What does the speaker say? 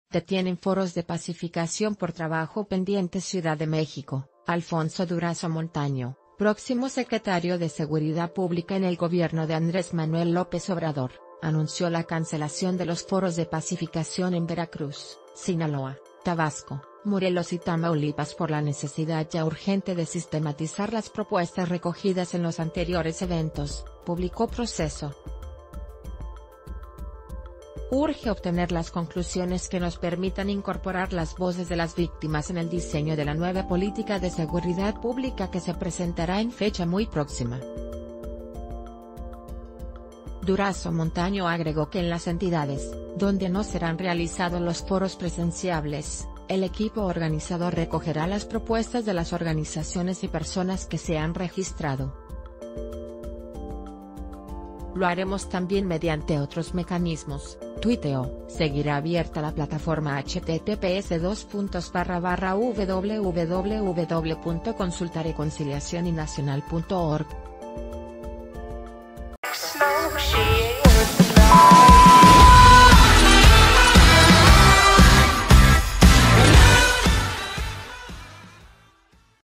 Detienen foros de pacificación por trabajo pendiente. Ciudad de México. Alfonso Durazo Montaño, próximo secretario de Seguridad Pública en el gobierno de Andrés Manuel López Obrador, anunció la cancelación de los foros de pacificación en Veracruz, Sinaloa, Tabasco, Morelos y Tamaulipas por la necesidad ya urgente de sistematizar las propuestas recogidas en los anteriores eventos, publicó Proceso. Urge obtener las conclusiones que nos permitan incorporar las voces de las víctimas en el diseño de la nueva política de seguridad pública que se presentará en fecha muy próxima. Durazo Montaño agregó que en las entidades, donde no serán realizados los foros presenciables, el equipo organizador recogerá las propuestas de las organizaciones y personas que se han registrado. Lo haremos también mediante otros mecanismos, tuiteó. Seguirá abierta la plataforma https://www.consultareconciliacioninacional.org.